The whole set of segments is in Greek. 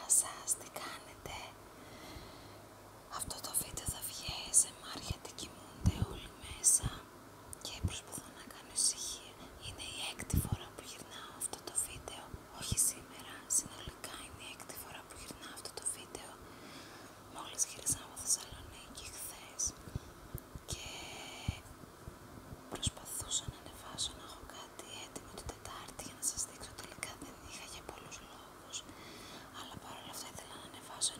σας, τι κάνετε? Αυτό το βίντεο θα βγει ASMR γιατί κοιμούνται όλοι μέσα και προσπαθώ να κάνω ησυχία. Είναι η έκτη φορά που γυρνάω αυτό το βίντεο, όχι σήμερα, συνολικά είναι η έκτη φορά που γυρνάω αυτό το βίντεο. Μόλις γύρισα από Θεσσαλονίκη χθες και προσπαθούσα να ανεβάσω, να έχω κάτι έτοιμο την Τετάρτη για να σας δείξω. Τελικά δεν είχα για πολλούς λόγους, αλλά παρόλα αυτά ήθελα να ανεβάσω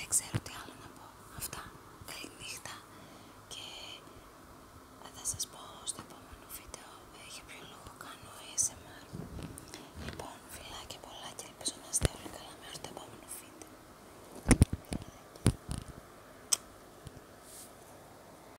ξέρω τι άλλο